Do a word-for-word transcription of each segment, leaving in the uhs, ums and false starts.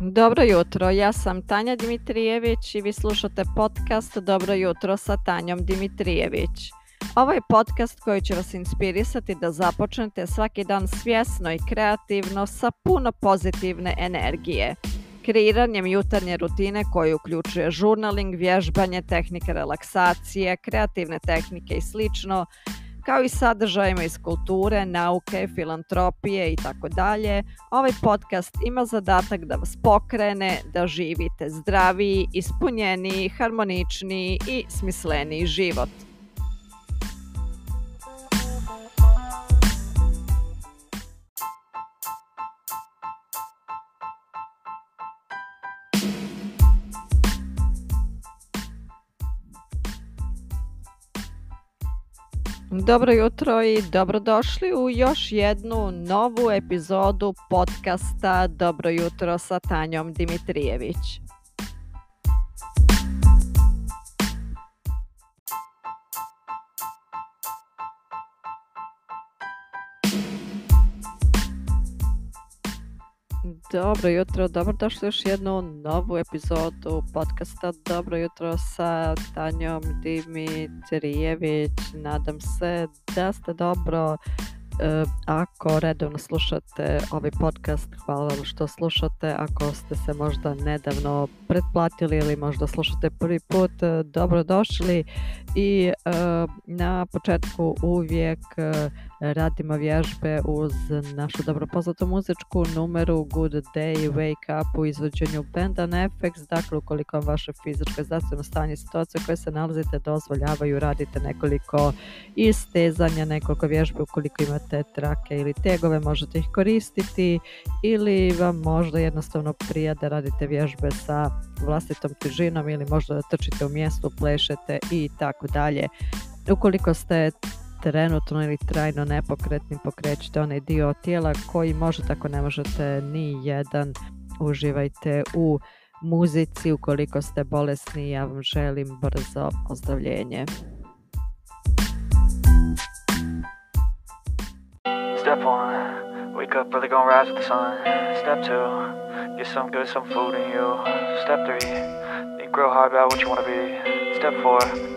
Dobro jutro, ja sam Tanja Dimitrijević i vi slušate podcast Dobro jutro sa Tanjom Dimitrijević. Ovo je podcast koji će vas inspirisati da započnete svaki dan svjesno i kreativno sa puno pozitivne energije. Kreiranjem jutarnje rutine koji uključuje žurnaling, vježbanje, tehnike relaksacije, kreativne tehnike i slično, kao i sadržajima iz kulture, nauke, filantropije i tako dalje. Ovaj podcast ima zadatak da vas pokrene, da živite zdraviji, ispunjeniji, harmoničniji i smisleniji život. Dobro jutro i dobrodošli u još jednu novu epizodu podcasta Dobro jutro sa Tanjom Dimitrijević. Dobro jutro, dobrodošli u još jednu novu epizodu podcasta Dobro jutro sa Tanjom Dimitrijević. Nadam se da ste dobro. E, ako redovno slušate ovaj podcast, hvala vam što slušate. Ako ste se možda nedavno pretplatili ili možda slušate prvi put, dobrodošli. I e, na početku uvijek e, radimo vježbe uz našu dobro poznatu muzičku numeru Good Day Wake Up u izvođenju benda N F X. Dakle, ukoliko vam vaše fizičko i zdravstveno stanje i situacije koje se nalazite dozvoljavaju, radite nekoliko istezanja, nekoliko vježbe. Ukoliko imate trake ili tegove, možete ih koristiti, ili vam možda jednostavno prija da radite vježbe sa vlastitom težinom ili možda da trčite u mjestu, plešete i tako dalje. Ukoliko ste trenutno ili trajno nepokretni, pokrećite onaj dio tijela koji možete, ako ne možete ni jedan, uživajte u muzici. Ukoliko ste bolesni, ja vam želim brzo ozdravljenje. Step one, wake up early, gonna rise with the sun. Step two, get some good, some food in you. Step three, think real hard about what you wanna be. Step four,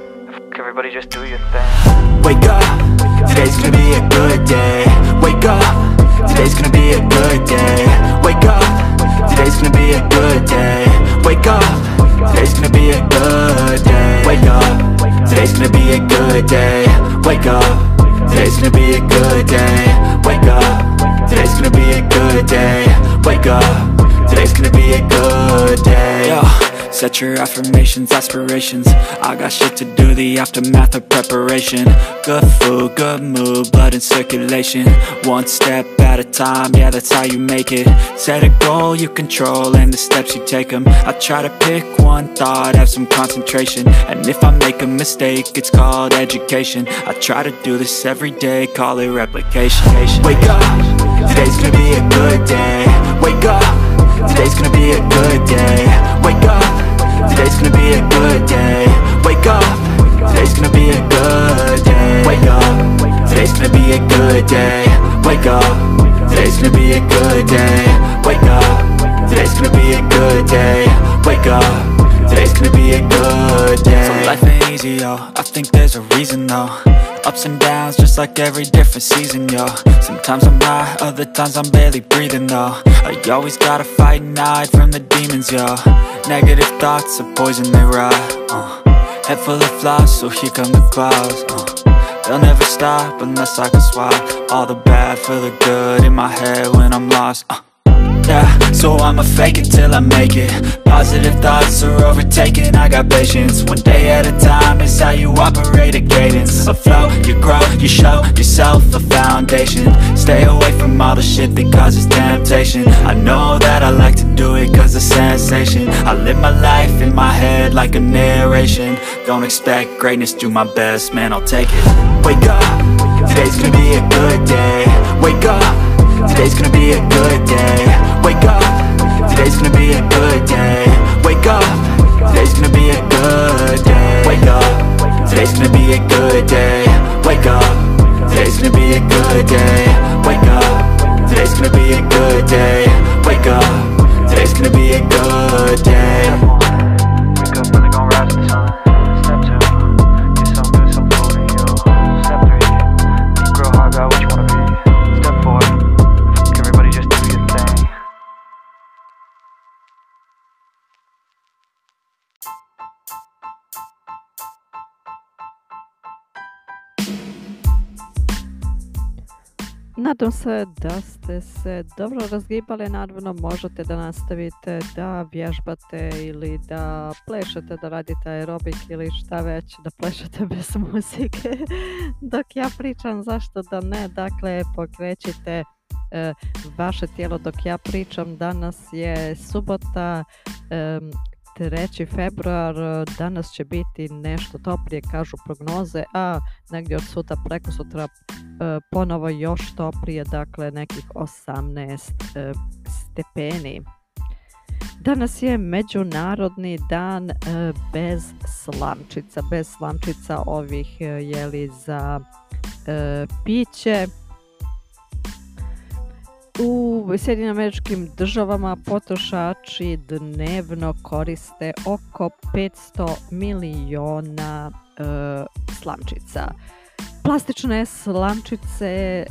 f- everybody just do your thing. Wake up, today's gonna be a good day. Wake up, today's gonna be a good day. Wake up, today's gonna be a good day. Wake up, today's gonna be a good day. Wake up, today's gonna be a good day. Wake up, today's gonna be a good day. Wake up, today's gonna be a good day. Wake up, today's gonna be a good day. Yo, set your affirmations, aspirations. I got shit to do, the aftermath of preparation. Good food, good mood, blood in circulation. One step at a time, yeah, that's how you make it. Set a goal you control and the steps you take them. I try to pick one thought, have some concentration. And if I make a mistake, it's called education. I try to do this every day, call it replication. Wake up, today's gonna be a good day. Wake up, today's gonna be a good day. Wake up, today's gonna be a good day. Wake up, today's gonna be a good day. Wake up, today's gonna be a good day. Wake up, today's gonna be a good day. Wake up, today's gonna be a good day. Wake up, today's gonna be a good day. So life ain't easy, yo, I think there's a reason though. Ups and downs, just like every different season, yo. Sometimes I'm high, other times I'm barely breathing, though. I always gotta fight and hide from the demons, yo. Negative thoughts are poison, they rot, uh. Head full of flies, so here come the clouds, uh. They'll never stop unless I can swap all the bad for the good in my head when I'm lost, uh. Yeah, so I'ma fake it till I make it. Positive thoughts are overtaken, I got patience. One day at a time is how you operate a cadence. A flow, you grow, you show yourself a foundation. Stay away from all the shit that causes temptation. I know that I like to do it cause it's sensation. I live my life in my head like a narration. Don't expect greatness, do my best, man, I'll take it. Wake up, today's gonna be a good day. Wake up, today's gonna be a good day. Wake up, today's gonna be a good day. Wake up, today's gonna be a good day. Wake up, today's gonna be a good day. Wake up, today's gonna be a good day. Wake up, today's gonna be a good day. Wake up, today's gonna be a Nadam se da ste se dobro razgibali, naravno možete da nastavite da vježbate ili da plešete, da radite aerobik ili šta već, da plešete bez muzike dok ja pričam, zašto da ne, dakle pokrećite e, vaše tijelo dok ja pričam. Danas je subota, e, treći februar, danas će biti nešto toplije, kažu prognoze, a negdje od sutra preko sutra e, ponovo još toplije, dakle nekih osamnaest e, stepeni. Danas je Međunarodni dan e, bez slamčica, bez slamčica ovih e, jeli za e, piće. U Sjedinjenim Američkim Državama potrošači dnevno koriste oko petsto miliona e, slamčica. Plastične slamčice e,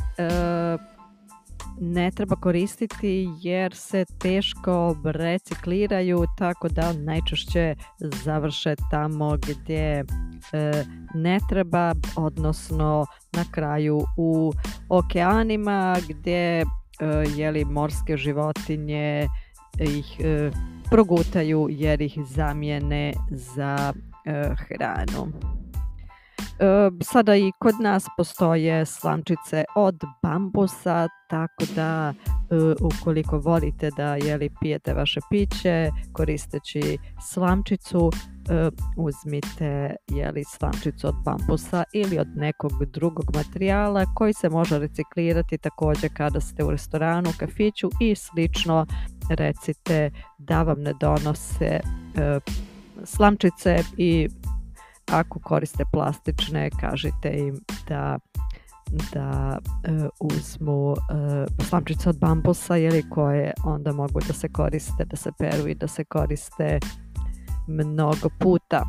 ne treba koristiti jer se teško recikliraju, tako da najčešće završe tamo gdje e, ne treba, odnosno na kraju u okeanima gdje Uh, jeli morske životinje ih uh, progutaju jer ih zamijene za uh, hranu. Uh, sada i kod nas postoje slamčice od bambusa, tako da uh, ukoliko volite da jeli pijete vaše piće koristeći slamčicu, Uh, uzmite jeli slamčicu od bambusa ili od nekog drugog materijala koji se može reciklirati također kada ste u restoranu, kafiću i slično. Recite da vam ne donose uh, slamčice i ako koriste plastične, kažite im da da uh, uzmu uh, slamčice od bambusa, jeli, koje onda mogu da se koriste, da se peru i da se koriste mnogo puta.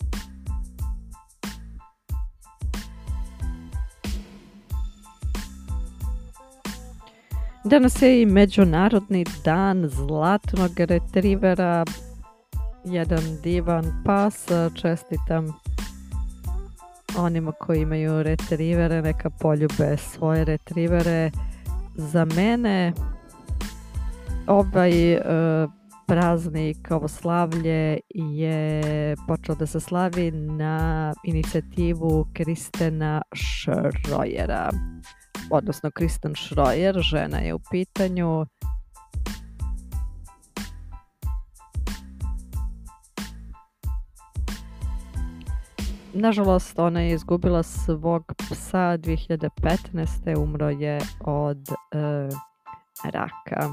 Danas je i Međunarodni dan zlatnog retrivera, jedan divan pas, čestitam onima koji imaju retrivere, neka poljube svoje retrivere. Za mene ovaj uh, praznik, ovo slavlje je počelo da se slavi na inicijativu Kristena Šrojera, odnosno Kristen Šrojer, žena je u pitanju. Nažalost, ona je izgubila svog psa dvije hiljade petnaeste. Umro je od uh, raka.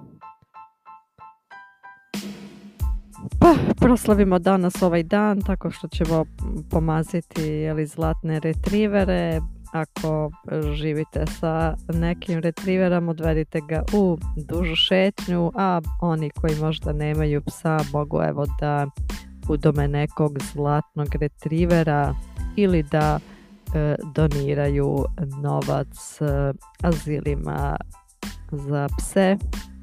Pa, proslavimo danas ovaj dan tako što ćemo pomaziti jeli, zlatne retrivere. Ako živite sa nekim retriverom, odvedite ga u dužu šetnju, a oni koji možda nemaju psa mogu evo da udome nekog zlatnog retrivera ili da e, doniraju novac e, azilima za pse.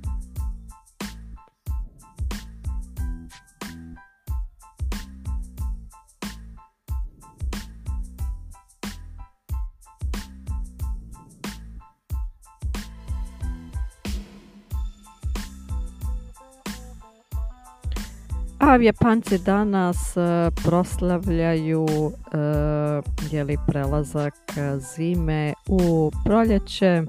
A Japanci danas uh, proslavljaju uh, jeli, prelazak zime u proljeće.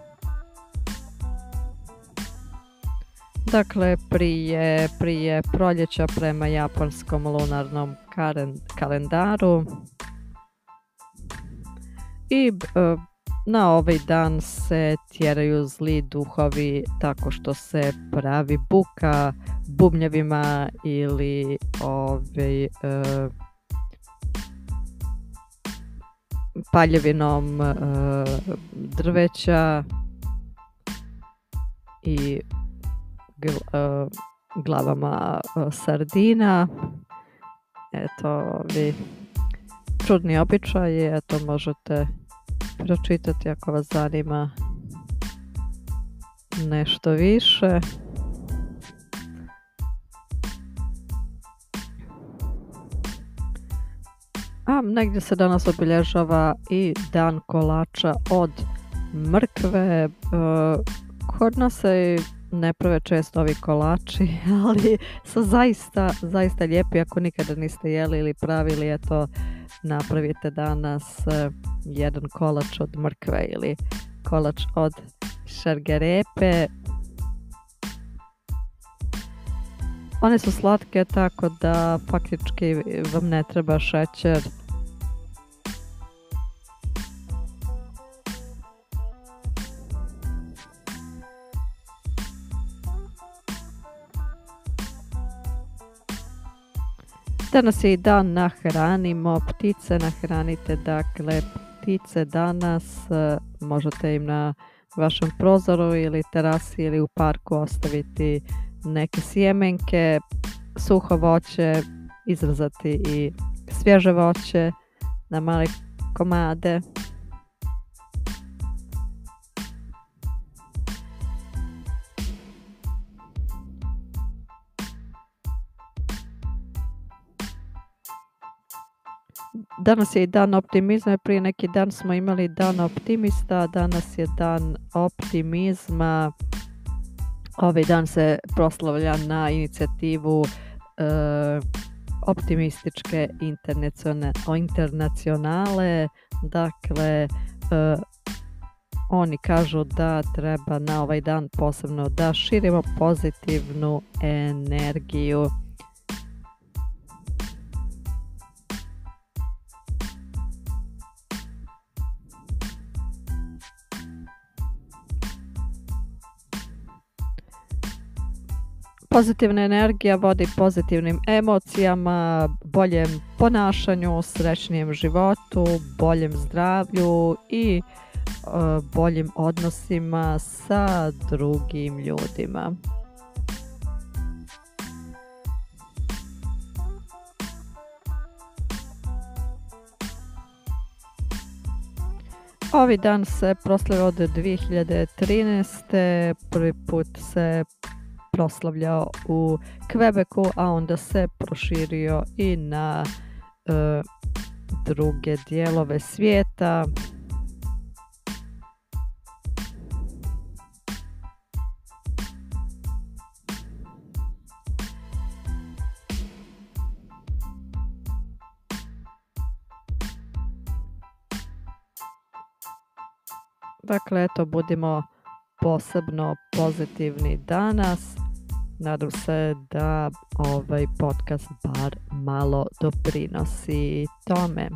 Dakle, prije, prije proljeća prema japanskom lunarnom kalendaru. I uh, na ovaj dan se tjeraju zli duhovi tako što se pravi buka bubnjevima ili ovaj, e, paljevinom e, drveća i gl, e, glavama e, sardina. Eto, ovi čudni običaji, eto možete pročitati ako vas zanima nešto više. A negdje se danas obilježava i dan kolača od mrkve. Kod nas se ne prave često ovi kolači, ali su zaista, zaista lijepi. Ako nikada niste jeli ili pravili, eto, napravite danas jedan kolač od mrkve ili kolač od šargarepe. One su slatke, tako da faktički vam ne treba šećer. Danas je i dan nahranimo ptice, nahranite dakle ptice danas, možete im na vašem prozoru ili terasi ili u parku ostaviti neke sjemenke, suho voće, izrezati i svježe voće na male komade. Danas je i dan optimizma, prije neki dan smo imali dan optimista, danas je dan optimizma. Ovaj dan se proslavlja na inicijativu e, optimističke internacionale. Dakle, e, oni kažu da treba na ovaj dan posebno da širimo pozitivnu energiju. Pozitivna energija vodi pozitivnim emocijama, boljem ponašanju, srećnijem životu, boljem zdravlju i uh, boljim odnosima sa drugim ljudima. Ovi dan se proslavlja od dvije hiljade trinaeste. Prvi put se proslavljao u Quebecu, a onda se proširio i na e, druge dijelove svijeta. Dakle, eto, budimo posebno pozitivni danas. Nadam se da ovaj podcast bar malo doprinosi tome.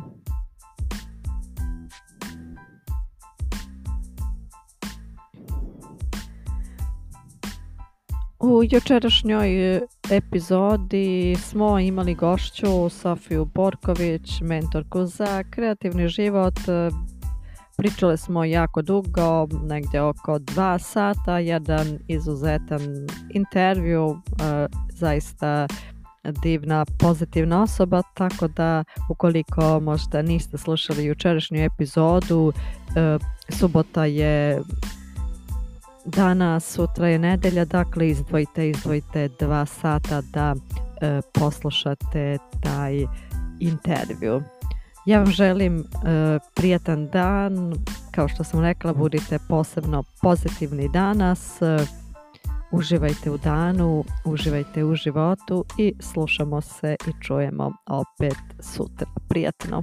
U jučerašnjoj epizodi smo imali gošću Sofiju Borković, mentorku za kreativni život. Pričali smo jako dugo, negdje oko dva sata, jedan izuzetan intervju, e, zaista divna, pozitivna osoba, tako da ukoliko možda niste slušali jučerašnju epizodu, e, subota je danas, sutra je nedjelja, dakle izdvojite, izdvojite dva sata da e, poslušate taj intervju. Ja vam želim uh, prijatan dan, kao što sam rekla, budite posebno pozitivni danas, uh, uživajte u danu, uživajte u životu i slušamo se i čujemo opet sutra. Prijatno!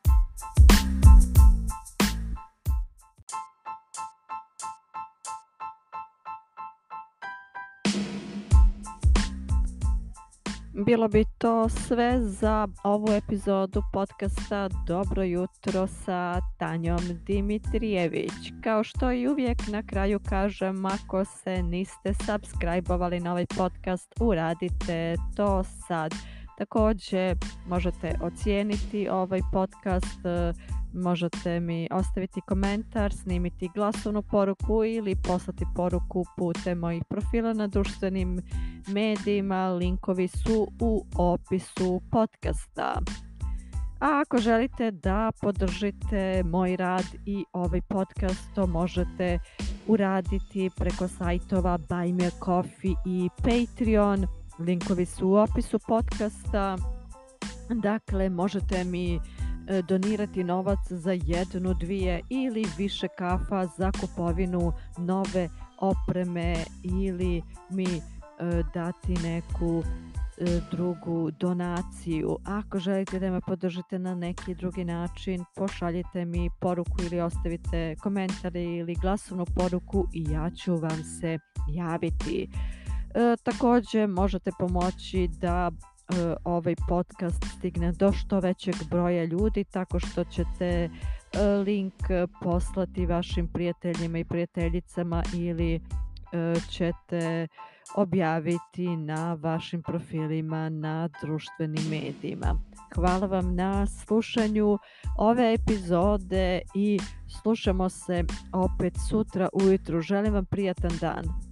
Bilo bi to sve za ovu epizodu podcasta Dobro jutro sa Tanjom Dimitrijević. Kao što i uvijek na kraju kažem, ako se niste subscribe-ovali na ovaj podcast, uradite to sad. Također možete ocijeniti ovaj podcast, možete mi ostaviti komentar, snimiti glasovnu poruku ili poslati poruku putem mojih profila na društvenim medijima. Linkovi su u opisu podcasta. A ako želite da podržite moj rad i ovaj podcast, to možete uraditi preko sajtova Buy Me a Coffee i Patreon. Linkovi su u opisu podcasta. Dakle, možete mi e, donirati novac za jednu, dvije ili više kafa za kupovinu nove opreme ili mi e, dati neku e, drugu donaciju. Ako želite da me podržite na neki drugi način, pošaljite mi poruku ili ostavite komentar ili glasovnu poruku i ja ću vam se javiti. E, također možete pomoći da e, ovaj podcast stigne do što većeg broja ljudi tako što ćete e, link poslati vašim prijateljima i prijateljicama ili e, ćete objaviti na vašim profilima na društvenim medijima. Hvala vam na slušanju ove epizode i slušamo se opet sutra ujutru. Želim vam prijatan dan.